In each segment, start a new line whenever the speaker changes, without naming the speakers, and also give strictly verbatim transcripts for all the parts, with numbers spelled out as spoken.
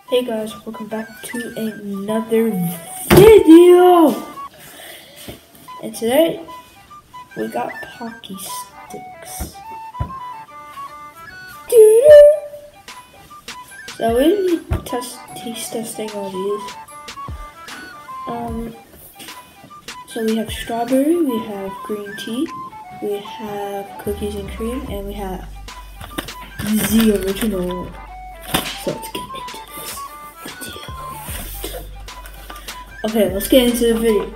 Hey guys, welcome back to another video. And today we got Pocky Sticks. So we'll be test taste testing all these. Um so we have strawberry, we have green tea, we have cookies and cream, and we have the original. So let's get into this video. Okay, let's get into the video.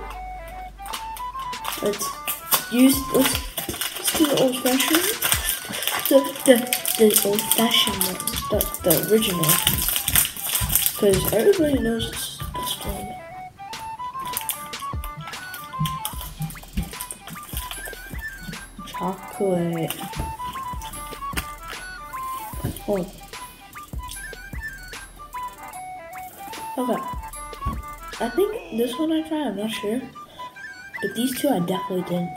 Let's use let's, let's do the old fashioned the the, the old fashioned one, the, the original. Because everybody knows it's the best one. Chocolate. Oh. Okay. I think this one I tried, I'm not sure. But these two I definitely didn't.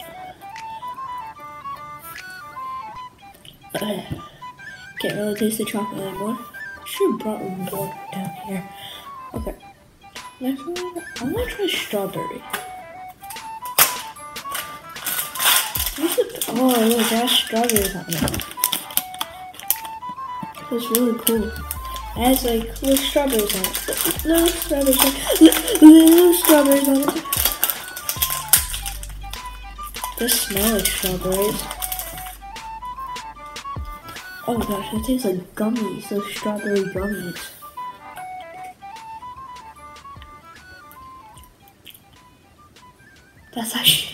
Okay. Can't really taste the chocolate anymore. Should have brought one more down here. Okay. Next one, I'm gonna try strawberry. What's oh look, it has strawberries on it. That's really cool. It has like little strawberries on it. Little strawberries on it. Little strawberries on it. They smell like strawberries. Oh gosh, it tastes like gummies. Those strawberry gummies. That's actually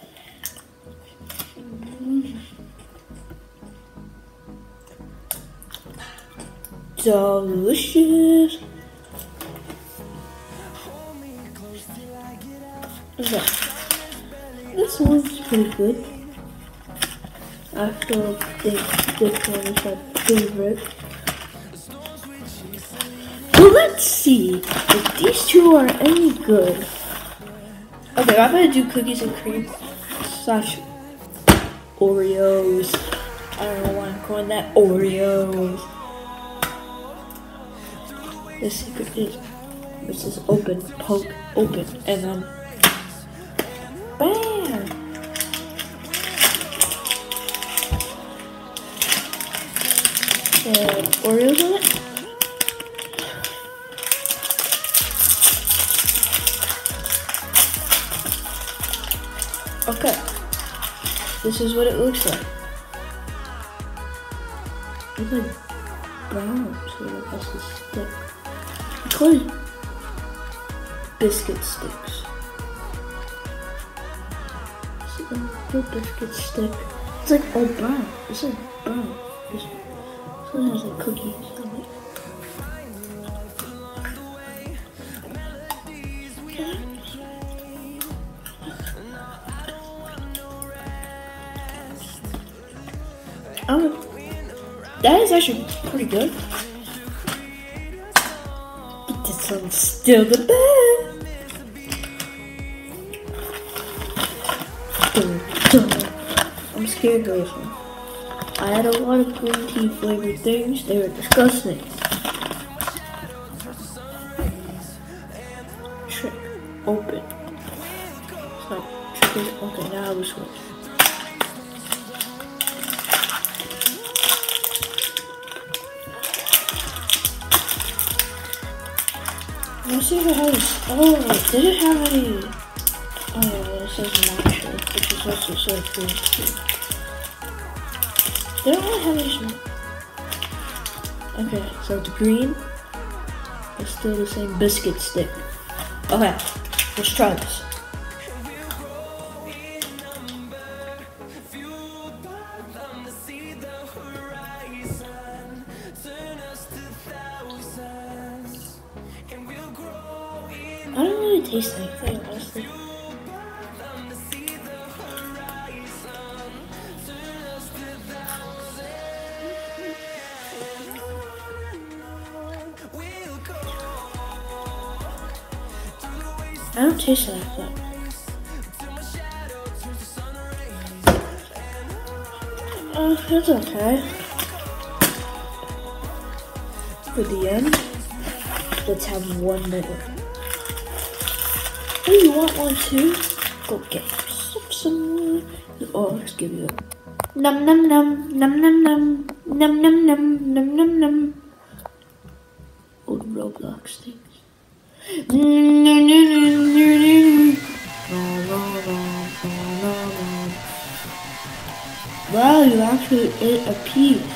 delicious. Okay. This one's pretty good. I still think this one is my favorite. Well, let's see if these two are any good. Okay, I'm gonna do cookies and cream slash Oreos. I don't know why I'm calling that Oreos. The secret is, this is open, poke, open, and then bam! And Oreos on it. Okay, this is what it looks like. It's like brown, sort of, as a stick. I call it biscuit sticks. It's like a little biscuit stick. It's like all brown. It's like brown. This one has like cookies on it. Um, that is actually pretty good. But this one's still the best. Dun, dun. I'm scared of this one. I had a lot of green tea flavored things. They were disgusting. Trick open. So trick is okay. Now we switch. Let's see if it has. Oh, did it have any? Oh yeah, it says natural, which is also so cool too. They don't really have any smell. Okay, so it's green. It's still the same biscuit stick. Okay, let's try this. I don't really taste anything, honestly. I don't taste anything. Uh, it's okay. For the end. Let's have one more. Oh, you want one too? Go get yourself some more. Oh, let's give you a num num num num num num num num num num num num. Old Roblox things. Wow, you actually ate a piece.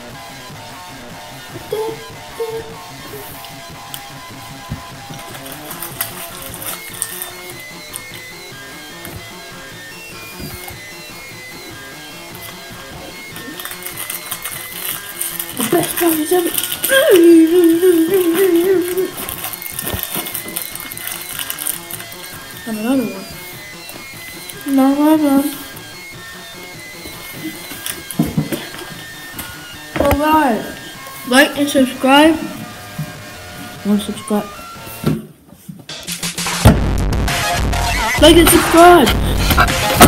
The best part is ever. And another one. Another one. Alright. Like and subscribe. Want to subscribe? Like and subscribe.